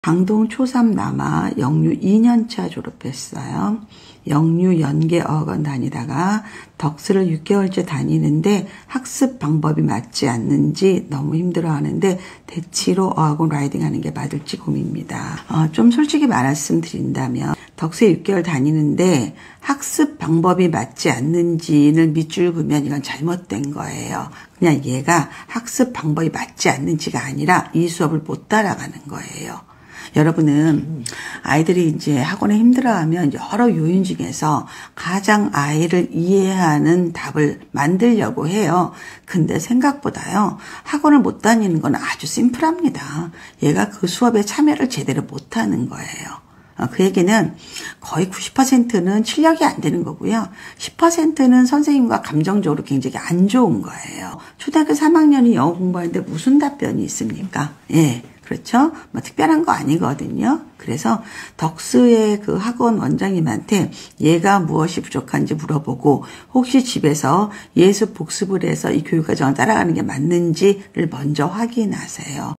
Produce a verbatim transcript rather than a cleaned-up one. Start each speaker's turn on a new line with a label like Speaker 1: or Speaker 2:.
Speaker 1: 강동 초삼 남아 영유 이 년차 졸업했어요. 영유 연계 어학원 다니다가 덕스를 육 개월째 다니는데 학습 방법이 맞지 않는지 너무 힘들어하는데 대치로 어학원 라이딩 하는 게 맞을지 고민입니다. 어, 좀 솔직히 말씀드린다면 덕스에 육 개월 다니는데 학습 방법이 맞지 않는지를 밑줄 그으면 이건 잘못된 거예요. 그냥 얘가 학습 방법이 맞지 않는지가 아니라 이 수업을 못 따라가는 거예요. 여러분은 아이들이 이제 학원에 힘들어하면 여러 요인 중에서 가장 아이를 이해하는 답을 만들려고 해요. 근데 생각보다요, 학원을 못 다니는 건 아주 심플합니다. 얘가 그 수업에 참여를 제대로 못하는 거예요. 그 얘기는 거의 구십 퍼센트는 실력이 안 되는 거고요. 십 퍼센트는 선생님과 감정적으로 굉장히 안 좋은 거예요. 초등학교 삼 학년이 영어 공부하는데 무슨 답변이 있습니까? 예. 그렇죠? 뭐 특별한 거 아니거든요. 그래서 덕스의 그 학원 원장님한테 얘가 무엇이 부족한지 물어보고 혹시 집에서 예습 복습을 해서 이 교육과정을 따라가는 게 맞는지를 먼저 확인하세요.